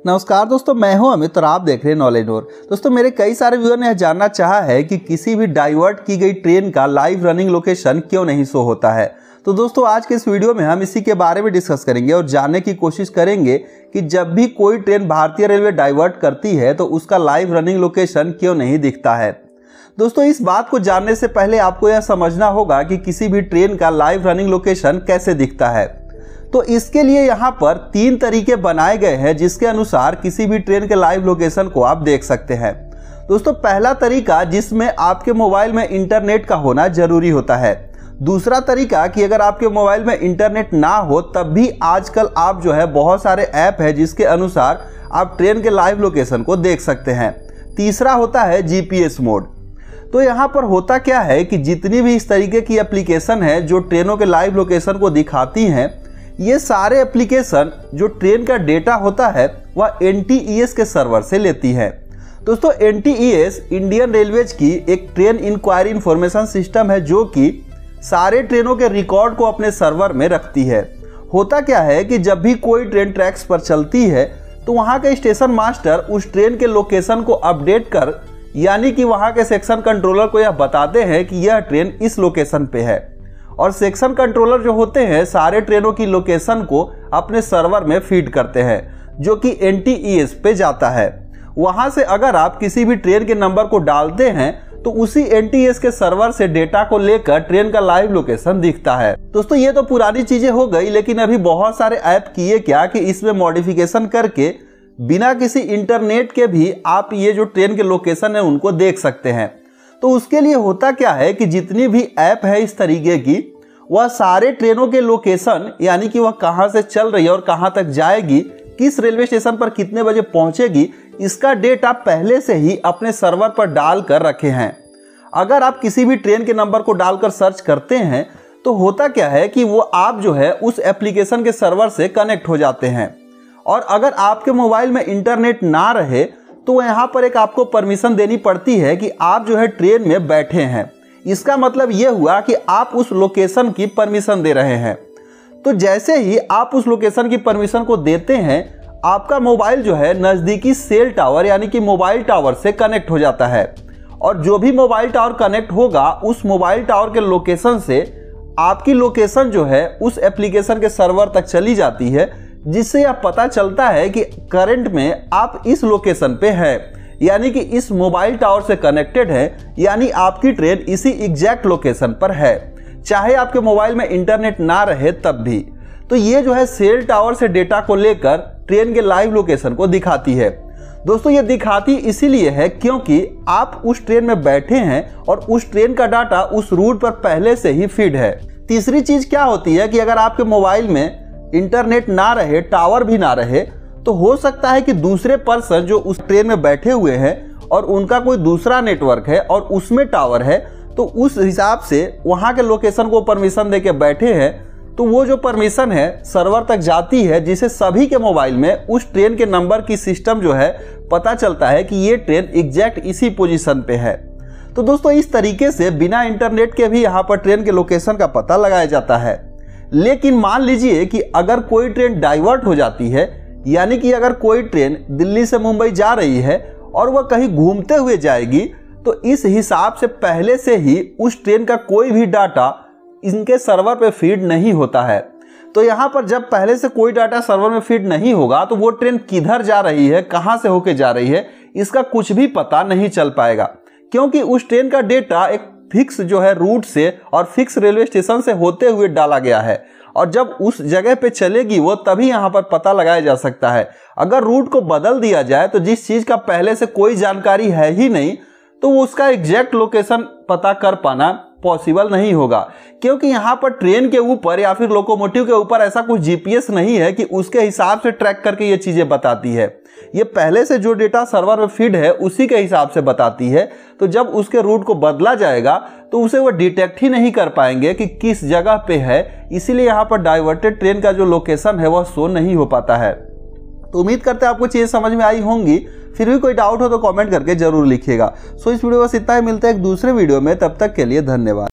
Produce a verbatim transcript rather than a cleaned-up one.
नमस्कार दोस्तों, मैं हूं अमित और आप देख रहे हैं नॉलेज नोर। दोस्तों, मेरे कई सारे व्यूअर ने यह जानना चाहा है कि किसी भी डाइवर्ट की गई ट्रेन का लाइव रनिंग लोकेशन क्यों नहीं शो होता है। तो दोस्तों, आज के इस वीडियो में हम इसी के बारे में डिस्कस करेंगे और जानने की कोशिश करेंगे कि जब भी कोई ट्रेन भारतीय रेलवे डाइवर्ट करती है तो उसका लाइव रनिंग लोकेशन क्यों नहीं दिखता है। दोस्तों, इस बात को जानने से पहले आपको यह समझना होगा कि किसी भी ट्रेन का लाइव रनिंग लोकेशन कैसे दिखता है। तो इसके लिए यहाँ पर तीन तरीके बनाए गए हैं जिसके अनुसार किसी भी ट्रेन के लाइव लोकेशन को आप देख सकते हैं। दोस्तों, पहला तरीका जिसमें आपके मोबाइल में इंटरनेट का होना जरूरी होता है। दूसरा तरीका कि अगर आपके मोबाइल में इंटरनेट ना हो तब भी आजकल आप जो है बहुत सारे ऐप है जिसके अनुसार आप ट्रेन के लाइव लोकेशन को देख सकते हैं। तीसरा होता है जीपीएस मोड। तो यहाँ पर होता क्या है कि जितनी भी इस तरीके की एप्लीकेशन है जो ट्रेनों के लाइव लोकेशन को दिखाती हैं, ये सारे एप्लीकेशन जो ट्रेन का डेटा होता है वह एन टी ई एस के सर्वर से लेती है। दोस्तों, N T E S Indian Railways की एक ट्रेन इंक्वायरी इंफॉर्मेशन सिस्टम है जो कि सारे ट्रेनों के रिकॉर्ड को अपने सर्वर में रखती है। होता क्या है कि जब भी कोई ट्रेन ट्रैक्स पर चलती है तो वहाँ के स्टेशन मास्टर उस ट्रेन के लोकेशन को अपडेट कर, यानी कि वहाँ के सेक्शन कंट्रोलर को यह बताते हैं कि यह ट्रेन इस लोकेशन पे है। और सेक्शन कंट्रोलर जो होते हैं सारे ट्रेनों की लोकेशन को अपने सर्वर में फीड करते हैं जो कि एन टी ई एस पे जाता है। वहां से अगर आप किसी भी ट्रेन के नंबर को डालते हैं तो उसी एन टी ई एस के सर्वर से डेटा को लेकर ट्रेन का लाइव लोकेशन दिखता है। दोस्तों, ये तो पुरानी चीजें हो गई, लेकिन अभी बहुत सारे ऐप किए क्या कि इसमें मॉडिफिकेशन करके बिना किसी इंटरनेट के भी आप ये जो ट्रेन के लोकेशन है उनको देख सकते हैं। तो उसके लिए होता क्या है कि जितनी भी ऐप है इस तरीके की, वह सारे ट्रेनों के लोकेशन, यानी कि वह कहां से चल रही है और कहां तक जाएगी, किस रेलवे स्टेशन पर कितने बजे पहुंचेगी, इसका डेटा पहले से ही अपने सर्वर पर डाल कर रखे हैं। अगर आप किसी भी ट्रेन के नंबर को डालकर सर्च करते हैं तो होता क्या है कि वो आप जो है उस एप्लीकेशन के सर्वर से कनेक्ट हो जाते हैं। और अगर आपके मोबाइल में इंटरनेट ना रहे तो यहाँ पर एक आपको परमिशन देनी पड़ती है कि आप जो है ट्रेन में बैठे हैं। इसका मतलब यह हुआ कि आप उस लोकेशन की परमिशन दे रहे हैं। तो जैसे ही आप उस लोकेशन की परमिशन को देते हैं, आपका मोबाइल जो है नज़दीकी सेल टावर यानी कि मोबाइल टावर से कनेक्ट हो जाता है। और जो भी मोबाइल टावर कनेक्ट होगा उस मोबाइल टावर के लोकेशन से आपकी लोकेशन जो है उस एप्लीकेशन के सर्वर तक चली जाती है, जिससे यह पता चलता है कि करंट में आप इस लोकेशन पे है, यानी कि इस मोबाइल टावर से कनेक्टेड है, यानी आपकी ट्रेन इसी एग्जैक्ट लोकेशन पर है, चाहे आपके मोबाइल में इंटरनेट ना रहे तब भी। तो ये जो है सेल टावर से डेटा को लेकर ट्रेन के लाइव लोकेशन को दिखाती है। दोस्तों, ये दिखाती इसीलिए है क्योंकि आप उस ट्रेन में बैठे हैं और उस ट्रेन का डाटा उस रूट पर पहले से ही फीड है। तीसरी चीज क्या होती है कि अगर आपके मोबाइल में इंटरनेट ना रहे, टावर भी ना रहे, तो हो सकता है कि दूसरे पर्सन जो उस ट्रेन में बैठे हुए हैं और उनका कोई दूसरा नेटवर्क है और उसमें टावर है, तो उस हिसाब से वहाँ के लोकेशन को परमिशन देके बैठे हैं, तो वो जो परमिशन है सर्वर तक जाती है, जिसे सभी के मोबाइल में उस ट्रेन के नंबर की सिस्टम जो है पता चलता है कि ये ट्रेन एग्जैक्ट इसी पोजीशन पे है। तो दोस्तों, इस तरीके से बिना इंटरनेट के भी यहाँ पर ट्रेन के लोकेशन का पता लगाया जाता है। लेकिन मान लीजिए कि अगर कोई ट्रेन डाइवर्ट हो जाती है, यानी कि अगर कोई ट्रेन दिल्ली से मुंबई जा रही है और वह कहीं घूमते हुए जाएगी, तो इस हिसाब से पहले से ही उस ट्रेन का कोई भी डाटा इनके सर्वर पे फीड नहीं होता है। तो यहाँ पर जब पहले से कोई डाटा सर्वर में फीड नहीं होगा तो वो ट्रेन किधर जा रही है, कहाँ से होके जा रही है, इसका कुछ भी पता नहीं चल पाएगा, क्योंकि उस ट्रेन का डेटा एक फिक्स जो है रूट से और फिक्स रेलवे स्टेशन से होते हुए डाला गया है। और जब उस जगह पे चलेगी वो तभी यहाँ पर पता लगाया जा सकता है। अगर रूट को बदल दिया जाए तो जिस चीज का पहले से कोई जानकारी है ही नहीं, तो वो उसका एग्जैक्ट लोकेशन पता कर पाना पॉसिबल नहीं होगा, क्योंकि यहाँ पर ट्रेन के ऊपर या फिर लोकोमोटिव के ऊपर ऐसा कुछ जी पी एस नहीं है कि उसके हिसाब से ट्रैक करके ये चीजें बताती है। ये पहले से जो डेटा सर्वर में फीड है उसी के हिसाब से बताती है। तो जब उसके रूट को बदला जाएगा तो उसे वो डिटेक्ट ही नहीं कर पाएंगे कि किस जगह पे है, इसीलिए यहाँ पर डाइवर्टेड ट्रेन का जो लोकेशन है वह शो नहीं हो पाता है। तो उम्मीद करते हैं आपको चीजें समझ में आई होंगी। फिर भी कोई डाउट हो तो कमेंट करके जरूर लिखिएगा। सो इस वीडियो बस इतना ही, मिलता है एक दूसरे वीडियो में, तब तक के लिए धन्यवाद।